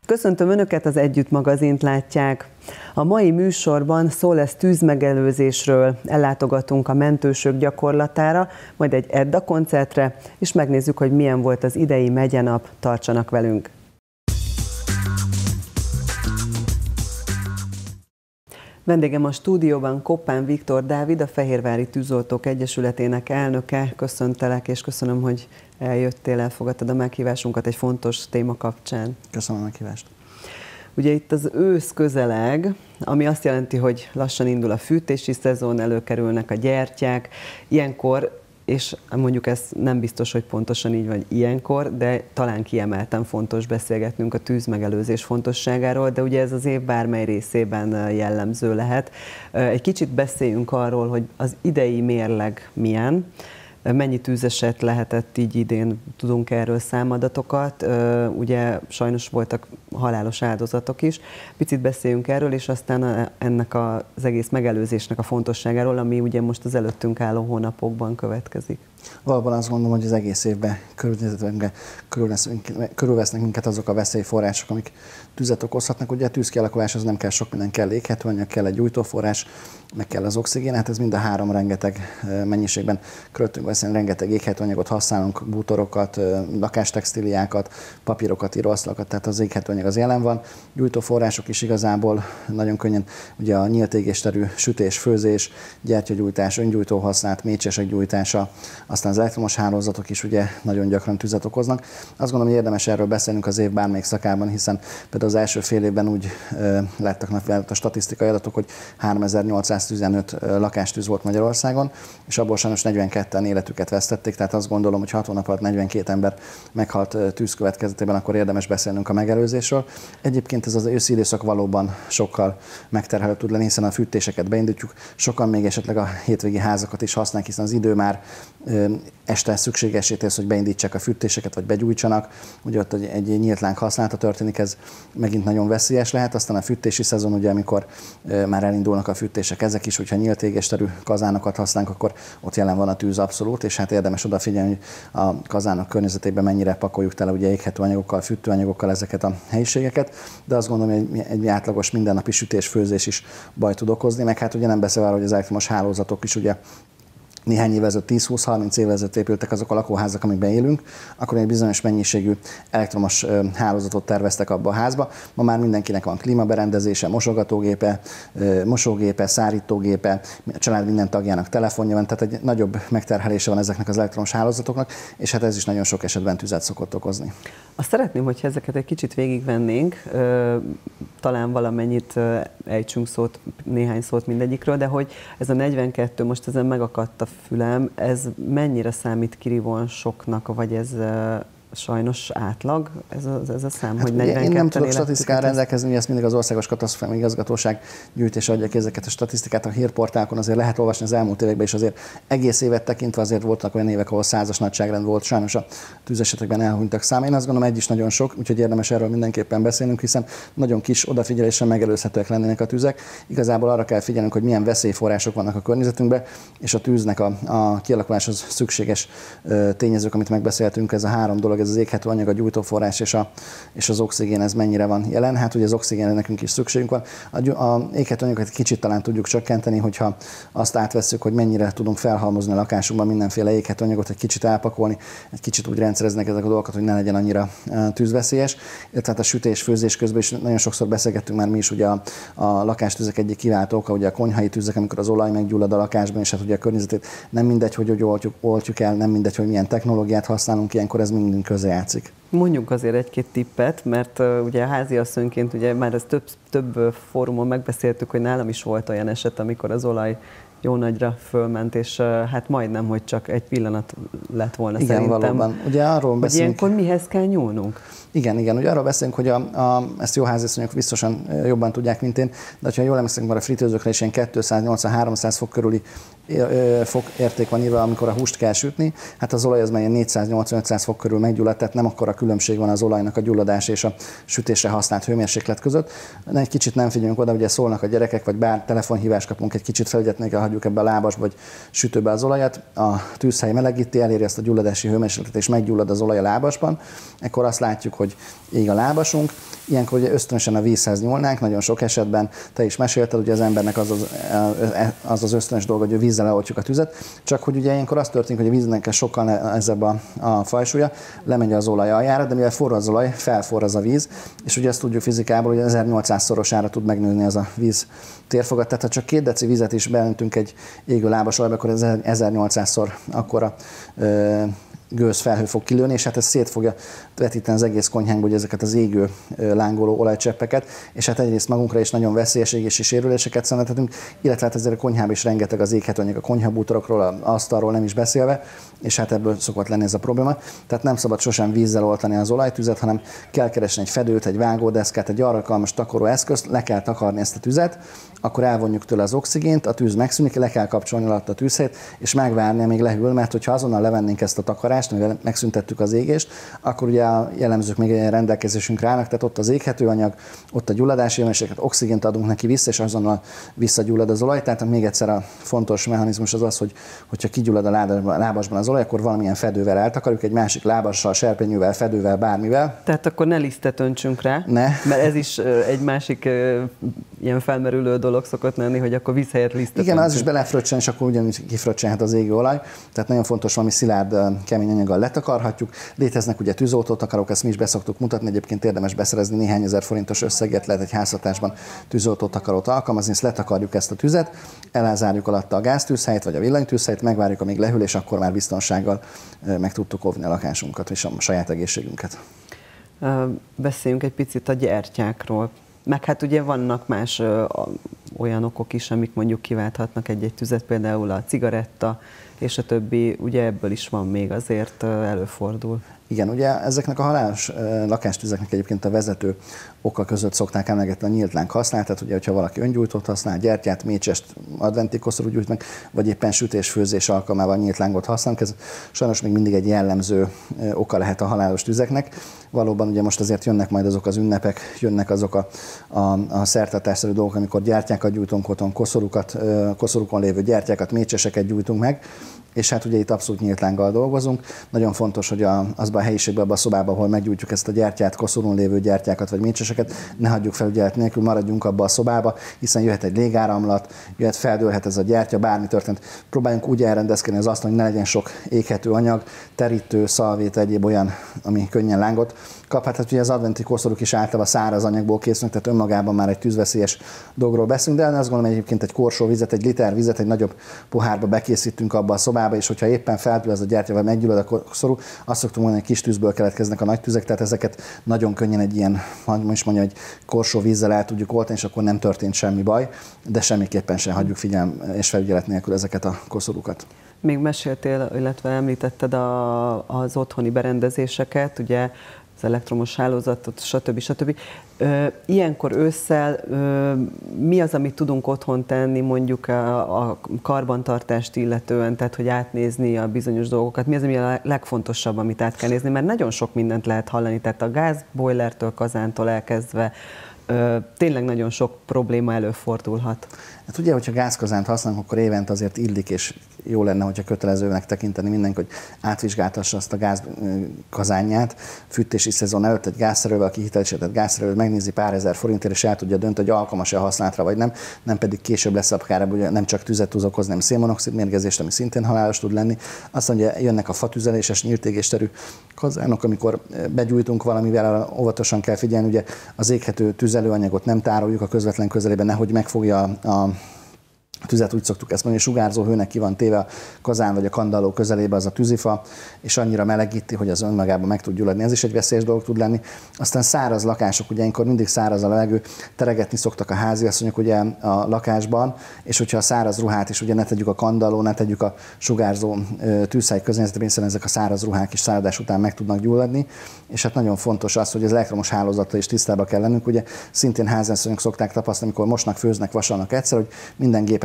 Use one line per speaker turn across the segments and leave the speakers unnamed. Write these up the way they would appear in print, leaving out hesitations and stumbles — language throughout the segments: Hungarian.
Köszöntöm Önöket, az Együtt magazint látják. A mai műsorban szó lesz tűzmegelőzésről, ellátogatunk a mentősök gyakorlatára, majd egy Edda koncertre, és megnézzük, hogy milyen volt az idei megyenap. Tartsanak velünk! Vendégem a stúdióban Koppán Viktor Dávid, a Fehérvári Tűzoltók Egyesületének elnöke. Köszöntelek, és köszönöm, hogy eljöttél, elfogadtad a meghívásunkat egy fontos téma kapcsán.
Köszönöm a meghívást.
Ugye itt az ősz közeleg, ami azt jelenti, hogy lassan indul a fűtési szezon, előkerülnek a gyertyák. Ilyenkor, és mondjuk ez nem biztos, hogy pontosan így van ilyenkor, de talán kiemelten fontos beszélgetnünk a tűzmegelőzés fontosságáról, de ugye ez az év bármely részében jellemző lehet. Egy kicsit beszéljünk arról, hogy az idei mérleg milyen, mennyi tűzeset lehetett így idén, tudunk erről számadatokat, ugye sajnos voltak halálos áldozatok is. Picit beszéljünk erről, és aztán ennek az egész megelőzésnek a fontosságáról, ami ugye most az előttünk álló hónapokban következik.
Valóban azt gondolom, hogy az egész évben körülvesznek minket azok a veszélyforrások, amik tüzet okozhatnak. Ugye a tűz kialakuláshoz nem kell sok minden, kell éghetőanyag, kell egy gyújtóforrás, meg kell az oxigén, hát ez mind a három rengeteg mennyiségben körülöttünk beszélni, rengeteg éghetőanyagot használunk, bútorokat, lakástextíliákat, papírokat, íróasztalokat, tehát az éghetőanyag az jelen van. Gyújtóforrások is igazából nagyon könnyen, ugye a nyílt égésterű sütés, főzés, gyertyagyújtás, öngyújtó használat, mécsesek gyújtása, aztán az elektromos hálózatok is ugye nagyon gyakran tüzet okoznak. Azt gondolom, hogy érdemes erről beszélnünk az év bármelyik szakában, hiszen például az első fél évben úgy láttak napvilágot a statisztikai adatok, hogy 3815 lakástűz volt Magyarországon, és abból sajnos 42-en életüket vesztették, tehát azt gondolom, hogy 6 hónap alatt 42 ember meghalt tűz következtében, akkor érdemes beszélnünk a megelőzésről. Egyébként ez az őszi időszak valóban sokkal megterhelőbb tud lenni, hiszen a fűtéseket beindítjuk, sokan még esetleg a hétvégi házakat is használják, hiszen az idő már este szükségessé tesz, hogy beindítsák a fűtéseket, vagy begyújtsanak. Ugye ott egy nyílt láng használata történik, ez megint nagyon veszélyes lehet. Aztán a fűtési szezon, ugye, amikor már elindulnak a fűtések, ezek is, hogyha nyílt égésterű kazánokat használunk, akkor ott jelen van a tűz abszolút, és hát érdemes odafigyelni, hogy a kazánok környezetében mennyire pakoljuk tele ugye éghetőanyagokkal, fűtőanyagokkal ezeket a helyiségeket, de azt gondolom, hogy egy átlagos mindennapi sütés, főzés is baj tud okozni, meg hát ugye nem beszélve, hogy az elektromos hálózatok is ugye néhány évvel ezelőtt, 10-20-30 évvel ezelőtt épültek azok a lakóházak, amikben élünk, akkor egy bizonyos mennyiségű elektromos hálózatot terveztek abba a házba. Ma már mindenkinek van klímaberendezése, mosógépe, szárítógépe, a család minden tagjának telefonja van, tehát egy nagyobb megterhelése van ezeknek az elektromos hálózatoknak, és hát ez is nagyon sok esetben tüzet szokott okozni.
Azt szeretném, hogyha ezeket egy kicsit végigvennénk, talán valamennyit ejtsünk néhány szót mindegyikről, de hogy ez a 42, most ezen megakadt a fülem, ez mennyire számít kirívóan soknak, vagy ez sajnos átlag, ez a szám, hát hogy 42
én nem tudok statisztikára rendelkezni, ezt mindig az Országos Katasztrófa Igazgatóság gyűjtése adja ki ezeket a statisztikát. A hírportálokon azért lehet olvasni az elmúlt években, és azért egész évet tekintve azért voltak olyan évek, ahol 100-as nagyságrend volt, sajnos a tűzesetekben elhunytak száma. Én azt gondolom, egy is nagyon sok, úgyhogy érdemes erről mindenképpen beszélnünk, hiszen nagyon kis odafigyeléssel megelőzhetőek lennének a tűzek. Igazából arra kell figyelnünk, hogy milyen veszélyforrások vannak a környezetünkben, és a tűznek a kialakuláshoz szükséges tényezők, amit megbeszéltünk, ez a három dolog, ez az éghetőanyag, a gyújtóforrás és az oxigén, ez mennyire van jelen. Hát ugye az oxigénre nekünk is szükségünk van. A éghetőanyagot kicsit talán tudjuk csökkenteni, hogyha azt átvesszük, hogy mennyire tudunk felhalmozni a lakásunkban mindenféle éghetőanyagot, egy kicsit elpakolni, egy kicsit úgy rendszereznek ezek a dolgokat, hogy ne legyen annyira tűzveszélyes. Tehát a sütés, főzés közben is nagyon sokszor beszélgettünk már mi is, ugye a lakástüzek egyik kiváltó oka, ugye a konyhai tüzek, amikor az olaj meggyullad a lakásban, és hát ugye a környezetét nem mindegy, hogy oltjuk el, nem mindegy, hogy milyen technológiát használunk, ilyenkor ez mindünk közrejátszik.
Mondjunk azért egy-két tippet, mert ugye háziasszonyként ugye már ezt több fórumon megbeszéltük, hogy nálam is volt olyan eset, amikor az olaj jó nagyra fölment, és hát majdnem, hogy csak egy pillanat lett volna.
Igen, szerintem. Valóban. Ugye arról beszélünk,
ilyenkor mihez kell nyúlnunk?
Igen, ugye arról beszélünk, hogy ezt jó háziasszonyok biztosan jobban tudják, mint én, de ha jól emlékszem, már a fritőzőkre is ilyen 280-300 fok körüli fok érték van írva, amikor a húst kell sütni. Hát az olaj az már 480-500 fok körül meggyullad, tehát nem akkora különbség van az olajnak a gyulladás és a sütésre használt hőmérséklet között. Egy kicsit nem figyelünk oda, ugye szólnak a gyerekek, vagy bár telefonhívást kapunk, egy kicsit felügyelni kell, hagyjuk ebbe a lábasba vagy sütőbe az olajat. A tűzhely melegíti, eléri ezt a gyulladási hőmérsékletet és meggyullad az olaj a lábasban. Ekkor azt látjuk, hogy ég a lábasunk. Ilyenkor ugye ösztönösen a vízhez nyúlnánk, nagyon sok esetben. Te is mesélted, ugye az embernek az ösztönös dolga, hogy vízzel leoltjuk a tüzet, csak hogy ugye ilyenkor az történik, hogy a víznek sokkal nehezebb a fajsúlya, lemegy az olaj aljára, de mivel forrad az olaj, felforraz a víz, és ugye ezt tudjuk fizikából, hogy 1800-szorosára tud megnőni az a víz térfogat. Tehát ha csak 2 deci vizet is beöntünk egy égő lábas olajba, akkor 1800-szor akkora gőzfelhő fog kilőni, és hát ez szét fogja vetíteni az egész konyhánkba, hogy ezeket az égő, lángoló olajcseppeket, és hát egyrészt magunkra is nagyon veszélyes égési sérüléseket szenvedhetünk, illetve hát ezért a konyhában is rengeteg az éghetőanyag, a konyhabútorokról, az asztalról nem is beszélve, és hát ebből szokott lenni ez a probléma. Tehát nem szabad sosem vízzel oltani az olajtüzet, hanem kell keresni egy fedőt, egy vágódeszkát, egy arra alkalmas takaró eszközt, le kell takarni ezt a tüzet, akkor elvonjuk tőle az oxigént, a tűz megszűnik, le kell kapcsolni alatt a tűzhelyt, és megvárni, amíg lehűl, mert hogyha azonnal levennénk ezt a takarást, mivel megszüntettük az égést, akkor ugye a jellemzők még rendelkezésünkre állnak, tehát ott az éghetőanyag, ott a gyulladási hőmérséklet, oxigént adunk neki vissza, és azonnal visszagyullad az olaj. Tehát még egyszer a fontos mechanizmus az, hogy hogyha kigyullad a lábasban az olaj, akkor valamilyen fedővel eltakarjuk, egy másik lábassal, serpenyővel, fedővel, bármivel.
Tehát akkor ne lisztet öntsünk rá, mert ez is egy másik ilyen felmerülő dolog szokott lenni, hogy akkor víz helyett lisztet
igen,
öntsünk.
az is belefröccsen, és akkor ugyanúgy kifröccsenhet az égő olaj. Tehát nagyon fontos, valami szilárd, kemény anyaggal letakarhatjuk. Léteznek ugye tűzoltótakarók, ezt mi is beszoktuk mutatni, egyébként érdemes beszerezni, néhány ezer forintos összeget lehet egy háztartásban tűzoltótakarót alkalmazni, ezt letakarjuk ezt a tüzet, elzárjuk alatta a gáztűzhelyet vagy a villanytűzhelyet, megvárjuk, amíg lehűl, és akkor már biztonsággal meg tudtuk óvni a lakásunkat és a saját egészségünket.
Beszéljünk egy picit a gyertyákról. Meg hát ugye vannak más olyan okok is, amik mondjuk kiválthatnak egy-egy tüzet, például a cigaretta és a többi, ugye ebből is van még azért előfordul. Igen, ugye ezeknek a halálos lakástüzeknek egyébként a vezető oka között szokták emlegetni a nyílt láng használatát, ugye, hogyha valaki öngyújtót használ, gyertyát, mécsest, adventi koszorú gyújt meg, vagy éppen sütés-főzés alkalmával nyílt lángot használnak, ez sajnos még mindig egy jellemző oka lehet a halálos tüzeknek. Valóban ugye most azért jönnek majd azok az ünnepek, jönnek azok a szertartásszerű dolgok, amikor gyertyákat gyújtunk otthon, koszorúkon lévő gyertyákat, mécseseket gyújtunk meg, és hát ugye itt abszolút nyílt lánggal dolgozunk. Nagyon fontos, hogy azban a helyiségben, abban a szobában, ahol meggyújtjuk ezt a gyertyát, koszorún lévő gyertyákat vagy mécseseket, ne hagyjuk felügyelet nélkül, maradjunk abba a szobába, hiszen jöhet egy légáramlat, feldőlhet ez a gyertya, bármi történt. Próbáljunk úgy elrendezkedni az asztalon, hogy ne legyen sok éghető anyag, terítő, szalvét, egyéb olyan, ami könnyen lángot kaphat. Hát ugye az adventi koszorúk is általában száraz anyagból készülnek, tehát önmagában már egy tűzveszélyes dologról beszélünk, de azt gondolom, egyébként egy korsóvizet, egy liter vizet egy nagyobb pohárba bekészítünk abba a szobába, és hogyha éppen feldől ez a gyertya, vagy meggyullad a koszorú, azt szoktunk mondani, hogy kis tűzből keletkeznek a nagy tüzek, tehát ezeket nagyon könnyen egy ilyen, most mondja, hogy korsó vízzel el tudjuk oltani, és akkor nem történt semmi baj, de semmiképpen sem hagyjuk figyelm és felügyelet nélkül ezeket a koszorúkat. Még meséltél, illetve említetted az otthoni berendezéseket, ugye az elektromos hálózatot, stb. Ilyenkor ősszel mi az, amit tudunk otthon tenni, mondjuk a karbantartást illetően, tehát hogy átnézni a bizonyos dolgokat? Mi az, ami a legfontosabb, amit át kell nézni? Mert nagyon sok mindent lehet hallani, tehát a gázbojlertől, kazántól elkezdve tényleg nagyon sok probléma előfordulhat.
Hát ugye, hogyha gázkazánt használunk, akkor évente azért illik, és jó lenne, hogyha kötelezőnek tekinteni mindenki, hogy átvizsgáltassa azt a gázkazánját. Fűtési szezon előtt egy gázszerelővel, aki hitelesített gázszerelőt megnézi pár ezer forintért, és el tudja dönteni, hogy alkalmas-e a használatra, vagy nem pedig később lesz akár ugye nem csak tüzet tud okozni, hanem szénmonoxid mérgezést, ami szintén halálos tud lenni. Azt mondja, jönnek a fatüzeléses, nyílt égésterű kazánok, amikor begyújtunk valamivel, óvatosan kell figyelni, ugye az éghető tüzelőanyagot nem tároljuk a közvetlen közelében, nehogy megfogja a tüzet, úgy szoktuk ezt mondani, sugárzó hőnek ki van téve a kazán vagy a kandalló közelébe az a tűzifa, és annyira melegíti, hogy az önmagában meg tud gyulladni. Ez is egy veszélyes dolog tud lenni. Aztán száraz lakások, ugye ilyenkor mindig száraz a levegő, teregetni szoktak a háziasszonyok ugye a lakásban, és hogyha a száraz ruhát is ugye ne tegyük a kandalló, ne tegyük a sugárzó tűzhely környezetében, hiszen ezek a száraz ruhák is száradás után meg tudnak gyulladni. És hát nagyon fontos az, hogy az elektromos hálózattal is tisztában kell lennünk. Ugye szintén háziasszonyok szokták tapasztalni, amikor mosnak, főznek, vasalnak egyszer, hogy minden gépet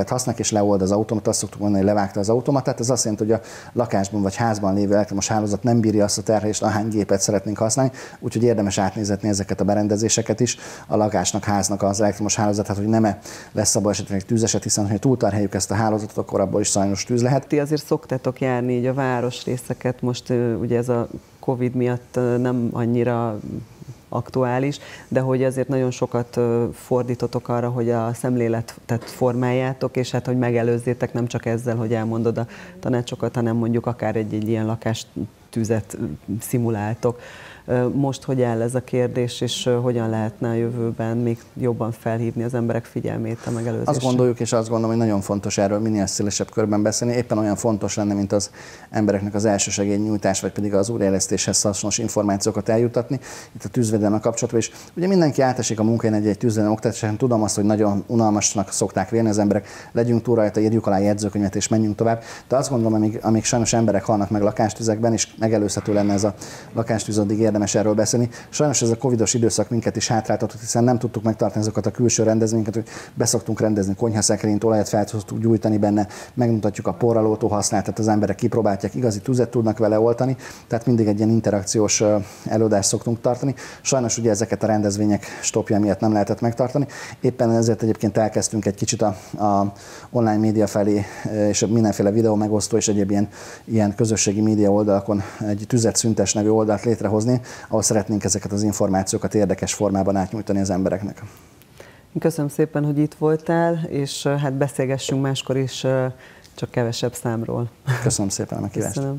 vett használják, és leold az automat, azt szoktuk mondani, hogy levágta az automatát. Ez azt jelenti, hogy a lakásban vagy házban lévő elektromos hálózat nem bírja azt a terhelést, ahány gépet szeretnénk használni, úgyhogy érdemes átnézetni ezeket a berendezéseket is, a lakásnak, háznak az elektromos hálózatát, hogy nem lesz abban esetleg tűzeset, hiszen ha túlterheljük ezt a hálózatot, akkor abból is sajnos tűz lehet.
Ti azért szoktatok járni így a városrészeket, most ugye ez a Covid miatt nem annyira aktuális, de hogy azért nagyon sokat fordítotok arra, hogy a szemléletet formáljátok, és hát, hogy megelőzzétek nem csak ezzel, hogy elmondod a tanácsokat, hanem mondjuk akár egy ilyen lakástüzet szimuláltok. Most hogy áll ez a kérdés, és hogyan lehetne a jövőben még jobban felhívni az emberek figyelmét a megelőzésre?
Azt gondoljuk, és azt gondolom, hogy nagyon fontos erről minél szélesebb körben beszélni. Éppen olyan fontos lenne, mint az embereknek az elsősegélynyújtás, vagy pedig az újraélesztéshez hasznos információkat eljutatni. Itt a tűzvédelemmel kapcsolatban is. Ugye mindenki átesik a munkahelyen egy tűzvédelem oktatásán. Tudom azt, hogy nagyon unalmasnak szokták vélni az emberek. Legyünk túl rajta, írjuk alá jegyzőkönyvet és menjünk tovább. De azt gondolom, amíg sajnos emberek halnak meg lakástüzekben, és megelőzhető lenne ez a lakástűz, addig érdemes erről beszélni. Sajnos ez a covidos időszak minket is hátráltatott, hiszen nem tudtuk megtartani azokat a külső rendezvényeket, hogy beszoktunk rendezni konyhaszekrényt, olajat fel tudtuk gyújtani benne, megmutatjuk a porralótó használatát, az emberek kipróbálják, igazi tüzet tudnak vele oltani, tehát mindig egy ilyen interakciós előadást szoktunk tartani. Sajnos ugye ezeket a rendezvények stopja miatt nem lehetett megtartani. Éppen ezért egyébként elkezdtünk egy kicsit a online média felé, és mindenféle videó megosztó és egyéb ilyen közösségi média oldalakon egy Tüzet szüntes nevű oldalt létrehozni, ahol szeretnénk ezeket az információkat érdekes formában átnyújtani az embereknek.
Köszönöm szépen, hogy itt voltál, és hát beszélgessünk máskor is, csak kevesebb számról.
Köszönöm szépen a meghívást.
Köszönöm.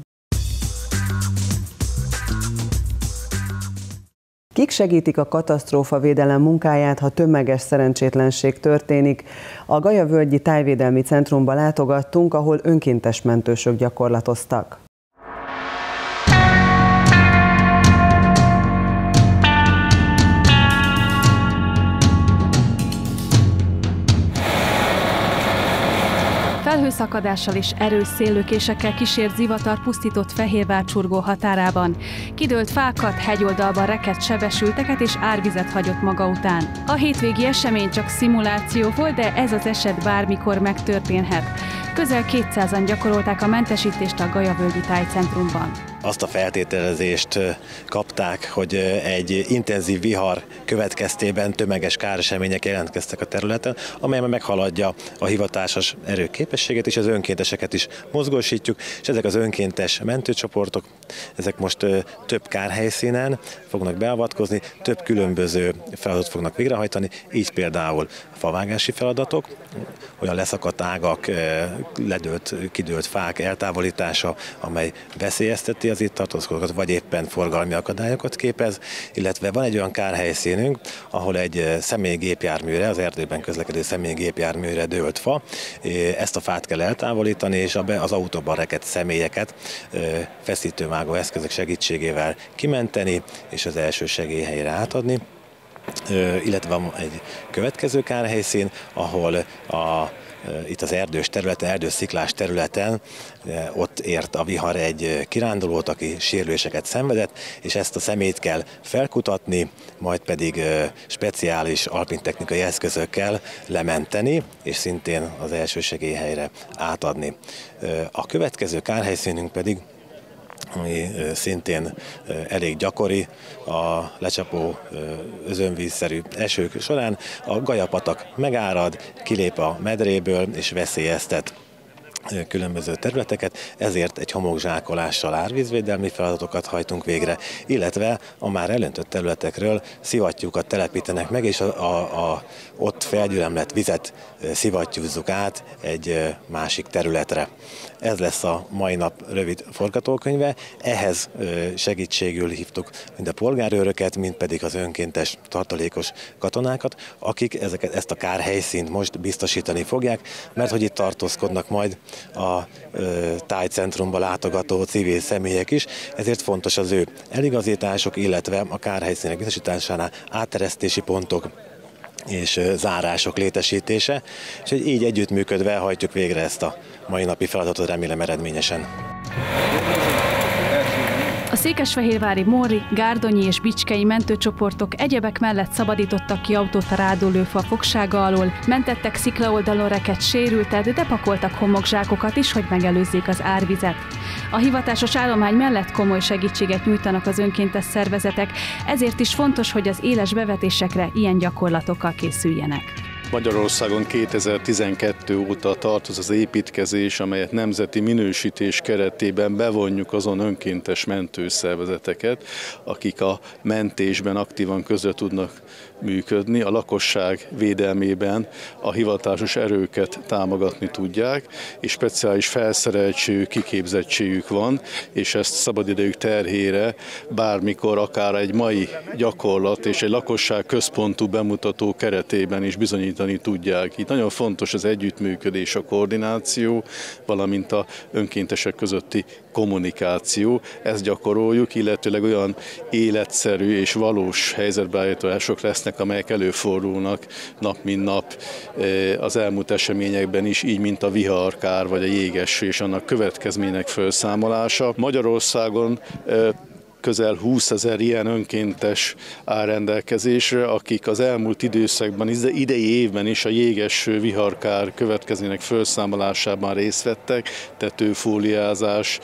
Kik segítik a katasztrófavédelem munkáját, ha tömeges szerencsétlenség történik? A Galyavölgyi Tájvédelmi Centrumba látogattunk, ahol önkéntes mentősök gyakorlatoztak.
Felhőszakadással és erős széllökésekkel kísért zivatar pusztított Fehérvár-Csurgó határában. Kidőlt fákat, hegyoldalban rekedt sebesülteket és árvizet hagyott maga után. A hétvégi esemény csak szimuláció volt, de ez az eset bármikor megtörténhet. Közel 200-an gyakorolták a mentesítést a Galyavölgyi Tájcentrumban.
Azt a feltételezést kapták, hogy egy intenzív vihar következtében tömeges káresemények jelentkeztek a területen, amely meghaladja a hivatásos erők képességét, és az önkénteseket is mozgósítjuk, és ezek az önkéntes mentőcsoportok, ezek most több kárhelyszínen fognak beavatkozni, több különböző feladatot fognak végrehajtani, így például favágási feladatok, olyan leszakadt ágak, kidőlt fák eltávolítása, amely veszélyezteti az itt tartózkodókat, vagy éppen forgalmi akadályokat képez, illetve van egy olyan kárhelyszínünk, ahol egy személygépjárműre, az erdőben közlekedő személygépjárműre dőlt fa, ezt a fát kell eltávolítani, és az autóban rekedt személyeket feszítővágó eszközök segítségével kimenteni, és az első segélyhelyre átadni. Illetve van egy következő kárhelyszín, ahol itt az erdős területen, erdős sziklás területen ott ért a vihar egy kirándulót, aki sérüléseket szenvedett, és ezt a személyt kell felkutatni, majd pedig speciális alpintechnikai eszközökkel lementeni, és szintén az első segélyhelyre átadni. A következő kárhelyszínünk pedig, ami szintén elég gyakori a lecsapó özönvízszerű esők során, a Galyapatak megárad, kilép a medréből és veszélyeztet különböző területeket, ezért egy homokzsákolással árvízvédelmi feladatokat hajtunk végre, illetve a már elöntött területekről szivattyúkat telepítenek meg, és a ott felgyülemlett vizet szivattyúzzuk át egy másik területre. Ez lesz a mai nap rövid forgatókönyve. Ehhez segítségül hívtuk mind a polgárőröket, mind pedig az önkéntes tartalékos katonákat, akik ezt a kárhelyszínt most biztosítani fogják, mert hogy itt tartózkodnak majd a tájcentrumba látogató civil személyek is, ezért fontos az ő eligazítások, illetve a kárhelyszínek biztosításánál átteresztési pontok és zárások létesítése, és így együttműködve hajtjuk végre ezt a mai napi feladatot, remélem eredményesen.
A székesfehérvári Móri, gárdonyi és bicskei mentőcsoportok egyebek mellett szabadítottak ki autót a rádólőfa fogsága alól, mentettek sziklaoldalon rekedt sérültet, de pakoltak homokzsákokat is, hogy megelőzzék az árvizet. A hivatásos állomány mellett komoly segítséget nyújtanak az önkéntes szervezetek, ezért is fontos, hogy az éles bevetésekre ilyen gyakorlatokkal készüljenek.
Magyarországon 2012 óta tart az építkezés, amelyet nemzeti minősítés keretében bevonjuk azon önkéntes mentőszervezeteket, akik a mentésben aktívan közre tudnak működni, a lakosság védelmében a hivatásos erőket támogatni tudják, és speciális felszereltségük, kiképzettségük van, és ezt szabadidejük terhére bármikor, akár egy mai gyakorlat és egy lakosság központú bemutató keretében is bizonyítani tudják. Itt nagyon fontos az együttműködés, a koordináció, valamint a önkéntesek közötti kommunikáció. Ezt gyakoroljuk, illetőleg olyan életszerű és valós helyzetbeállítások lesznek, amelyek előfordulnak nap mint nap az elmúlt eseményekben is, így mint a viharkár vagy a jégeső és annak következmények felszámolása. Magyarországon közel 20 000 ilyen önkéntes áll rendelkezésre, akik az elmúlt időszakban, idei évben is a jégeső, viharkár következmények felszámolásában részt vettek, tetőfóliázás,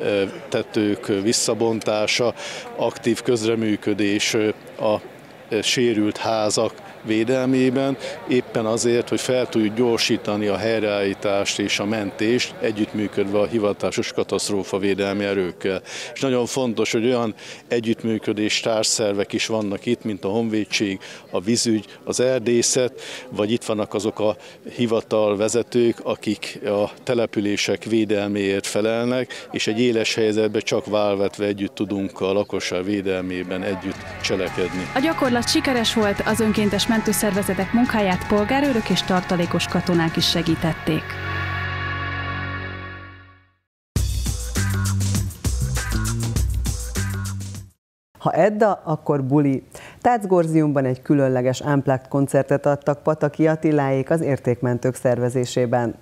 tetők visszabontása, aktív közreműködés a sérült házak védelmében, éppen azért, hogy fel tudjuk gyorsítani a helyreállítást és a mentést, együttműködve a hivatásos katasztrófavédelmi erőkkel. És nagyon fontos, hogy olyan együttműködés társszervek is vannak itt, mint a honvédség, a vízügy, az erdészet, vagy itt vannak azok a hivatalvezetők, akik a települések védelméért felelnek, és egy éles helyzetben csak válvetve együtt tudunk a lakosság védelmében együtt cselekedni.
A gyakorlat sikeres volt, az önkéntes mentőszervezetek munkáját polgárőrök és tartalékos katonák is segítették.
Ha Edda, akkor buli. Táczgorziumban egy különleges Unplugged koncertet adtak Pataki Attiláék az értékmentők szervezésében.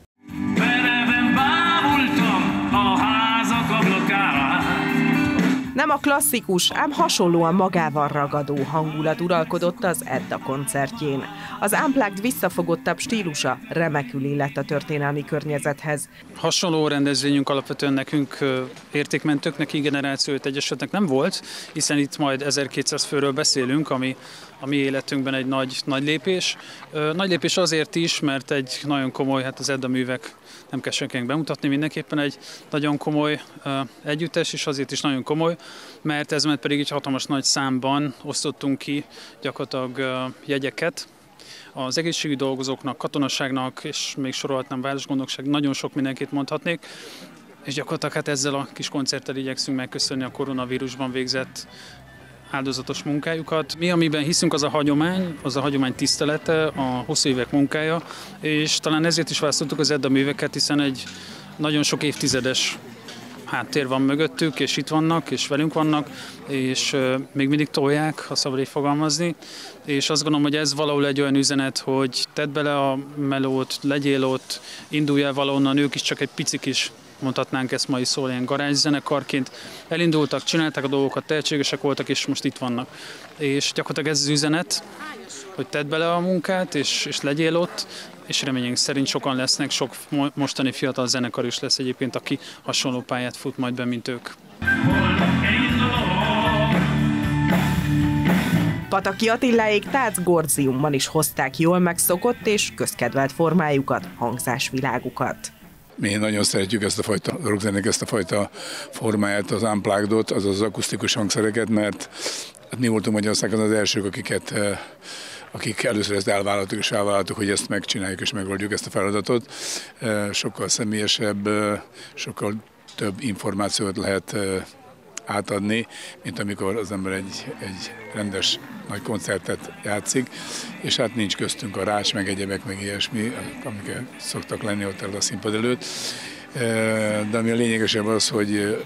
Nem a klasszikus, ám hasonlóan magával ragadó hangulat uralkodott az Edda koncertjén. Az Unplugged visszafogottabb stílusa remekül illett a történelmi környezethez.
Hasonló rendezvényünk alapvetően nekünk értékmentőknek, i-generáció egyesületnek nem volt, hiszen itt majd 1200 főről beszélünk, ami a mi életünkben egy nagy lépés. Nagy lépés azért is, mert egy nagyon komoly, hát az Edda művek nem kell senkinek bemutatni, mindenképpen egy nagyon komoly együttes, és azért is nagyon komoly, mert ez pedig egy hatalmas nagy számban osztottunk ki gyakorlatilag jegyeket az egészségügyi dolgozóknak, katonaságnak, és még sorolhatnám városgondnokság, nagyon sok mindenkit mondhatnék, és gyakorlatilag hát ezzel a kis koncerttel igyekszünk megköszönni a koronavírusban végzett áldozatos munkájukat. Mi, amiben hiszünk, az a hagyomány tisztelete, a hosszú évek munkája, és talán ezért is választottuk az Edda műveket, hiszen egy nagyon sok évtizedes háttér van mögöttük, és itt vannak, és velünk vannak, és még mindig tolják, ha szabad így fogalmazni, és azt gondolom, hogy ez valahol egy olyan üzenet, hogy tedd bele a melót, legyél ott, indulj el valahonnan, ők is csak egy picik is, mondhatnánk ezt ma is szól, ilyen garázszenekarként elindultak, csinálták a dolgokat, tehetségesek voltak, és most itt vannak. És gyakorlatilag ez az üzenet, hogy tedd bele a munkát, és legyél ott, és reményünk szerint sokan lesznek, sok mostani fiatal zenekar is lesz egyébként, aki hasonló pályát fut majd be, mint ők.
Pataki Attiláék Táczgorziumban is hozták jól megszokott és közkedvelt formájukat, hangzásvilágukat.
Mi nagyon szeretjük ezt a fajta rockzenének, ezt a fajta formáját, az Unplugged-ot, azaz az akusztikus hangszereket, mert mi voltunk Magyarországon az elsők, akik először ezt elvállaltuk, és elvállaltuk, hogy ezt megcsináljuk és megoldjuk ezt a feladatot. Sokkal személyesebb, sokkal több információt lehet átadni, mint amikor az ember egy rendes nagy koncertet játszik, és hát nincs köztünk a rács, meg egyebek, meg ilyesmi, amik szoktak lenni ott el a színpad előtt. De ami a lényegesebb az, hogy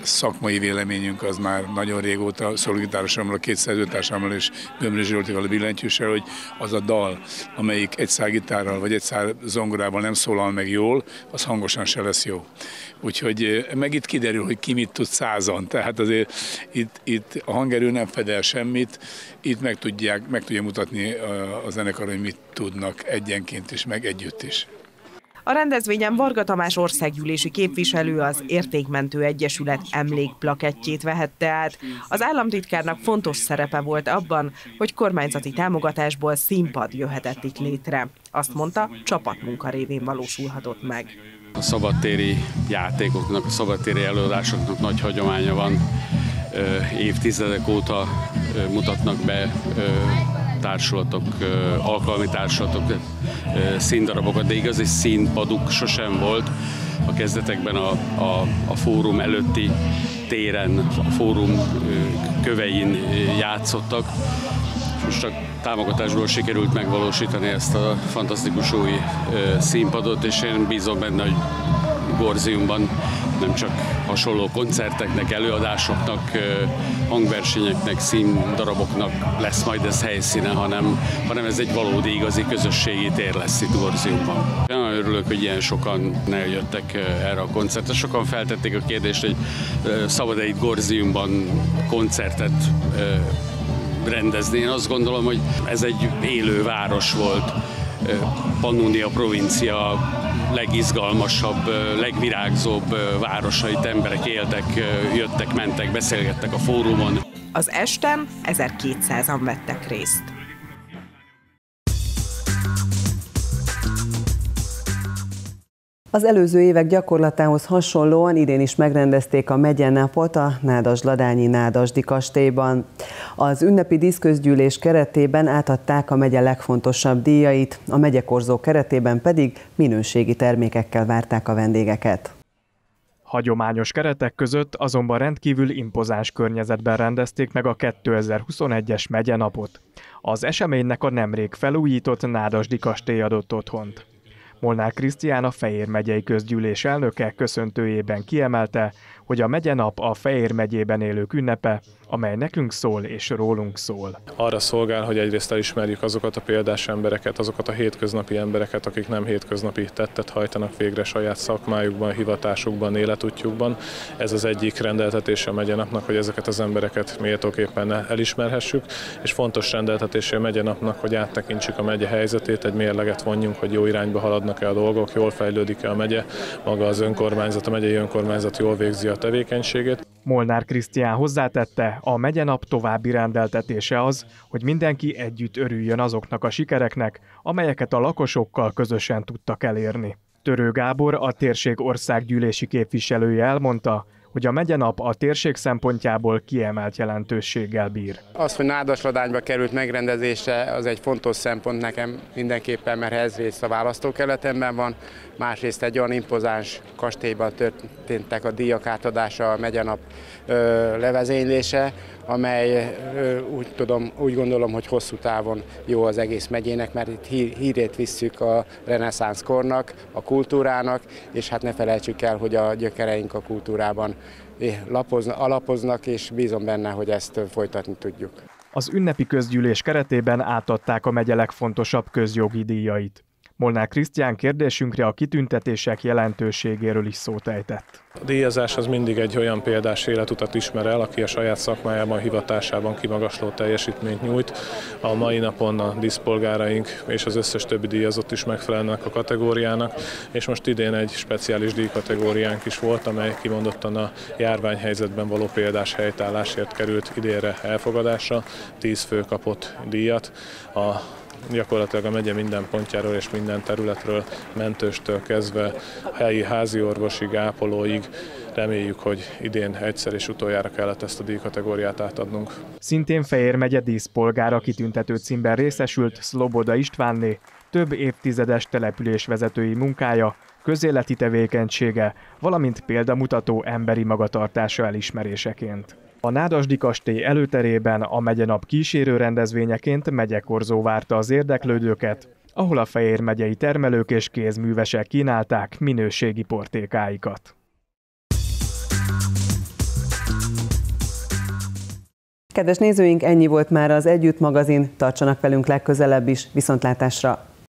szakmai véleményünk az már nagyon régóta szolidárosommal, a két szerzőtársammal és Gömrös Zsoltival, a billentyűssel, hogy az a dal, amelyik egy szál gitárral vagy egy szál zongorával nem szólal meg jól, az hangosan se lesz jó. Úgyhogy meg itt kiderül, hogy ki mit tud százan. Tehát azért itt a hangerő nem fedel semmit, itt meg tudja mutatni a zenekar, hogy mit tudnak egyenként is, meg együtt is.
A rendezvényen Varga Tamás országgyűlési képviselő az Értékmentő Egyesület emlékplakettjét vehette át. Az államtitkárnak fontos szerepe volt abban, hogy kormányzati támogatásból színpad jöhetett itt létre. Azt mondta, csapatmunka révén valósulhatott meg.
A szabadtéri játékoknak, a szabadtéri előadásoknak nagy hagyománya van. Évtizedek óta mutatnak be társulatok, alkalmi társulatok színdarabokat, de igazi színpaduk sosem volt. A kezdetekben a fórum előtti téren, a fórum kövein játszottak. Most a támogatásból sikerült megvalósítani ezt a fantasztikus új színpadot, és én bízom benne, hogy Gorziumban nem csak hasonló koncerteknek, előadásoknak, hangversenyeknek, színdaraboknak lesz majd ez helyszíne, hanem ez egy valódi, igazi közösségi tér lesz itt Gorziumban. Nagyon örülök, hogy ilyen sokan eljöttek erre a koncertre. Sokan feltették a kérdést, hogy szabad-e itt Gorziumban koncertet rendezni. Én azt gondolom, hogy ez egy élő város volt. Pannonia provincia legizgalmasabb, legvirágzóbb városait, emberek éltek, jöttek, mentek, beszélgettek a fórumon.
Az esten 1200-an vettek részt.
Az előző évek gyakorlatához hasonlóan idén is megrendezték a megyenapot a Nádasd-Ladányi Nádasdy kastélyban. Az ünnepi díszközgyűlés keretében átadták a megye legfontosabb díjait, a megyekorzó keretében pedig minőségi termékekkel várták a vendégeket.
Hagyományos keretek között azonban rendkívül impozáns környezetben rendezték meg a 2021-es megyenapot. Az eseménynek a nemrég felújított Nádasdy kastély adott otthont. Molnár Krisztián, a Fejér megyei közgyűlés elnöke köszöntőjében kiemelte, hogy a megyenap a Fejér megyében élők ünnepe, amely nekünk szól és rólunk szól.
Arra szolgál, hogy egyrészt elismerjük azokat a példás embereket, azokat a hétköznapi embereket, akik nem hétköznapi tettet hajtanak végre saját szakmájukban, hivatásukban, életútjukban. Ez az egyik rendeltetése a megyenapnak, hogy ezeket az embereket méltóképpen elismerhessük, és fontos rendeltetése a megyenapnak, hogy áttekintsük a megye helyzetét, egy mérleget vonjunk, hogy jó irányba haladnak-e a dolgok, jól fejlődik-e a megye, maga az önkormányzat, a megyei önkormányzat jól végzi a tevékenységét.
Molnár Krisztián hozzátette, a megyenap további rendeltetése az, hogy mindenki együtt örüljön azoknak a sikereknek, amelyeket a lakosokkal közösen tudtak elérni. Törő Gábor, a térség országgyűlési képviselője elmondta, hogy a megyenap a térség szempontjából kiemelt jelentőséggel bír.
Az, hogy Nádasd-Ladányba került megrendezésre, az egy fontos szempont nekem mindenképpen, mert egyrészt a választókerületemben van, másrészt egy olyan impozáns kastélyban történtek a díjak átadása, a megyenap levezénylése, amely úgy gondolom, hogy hosszú távon jó az egész megyének, mert itt hírét visszük a reneszánsz kornak, a kultúrának, és hát ne felejtsük el, hogy a gyökereink a kultúrában alapoznak, és bízom benne, hogy ezt folytatni tudjuk.
Az ünnepi közgyűlés keretében átadták a megye legfontosabb közjogi díjait. Molnár Krisztián kérdésünkre a kitüntetések jelentőségéről is szót ejtett.
A díjazás az mindig egy olyan példás életutat ismer el, aki a saját szakmájában, hivatásában kimagasló teljesítményt nyújt. A mai napon a díszpolgáraink és az összes többi díjazott is megfelelnek a kategóriának, és most idén egy speciális díjkategóriánk is volt, amely kimondottan a járványhelyzetben való példás helytállásért került idénre elfogadásra. 10 fő kapott díjat. Gyakorlatilag a megye minden pontjáról és minden területről, mentőstől kezdve helyi háziorvosig, ápolóig. Reméljük, hogy idén egyszer és utoljára kellett ezt a díjkategóriát átadnunk.
Szintén Fejér megye díszpolgára kitüntető címben részesült Szloboda Istvánné, több évtizedes településvezetői munkája, közéleti tevékenysége, valamint példamutató emberi magatartása elismeréseként. A Nádasdy kastély előterében a megyenap kísérő rendezvényeként megyekorzó várta az érdeklődőket, ahol a Fejér megyei termelők és kézművesek kínálták minőségi portékáikat.
Kedves nézőink, ennyi volt már az Együtt magazin, tartsanak velünk legközelebb is, viszontlátásra!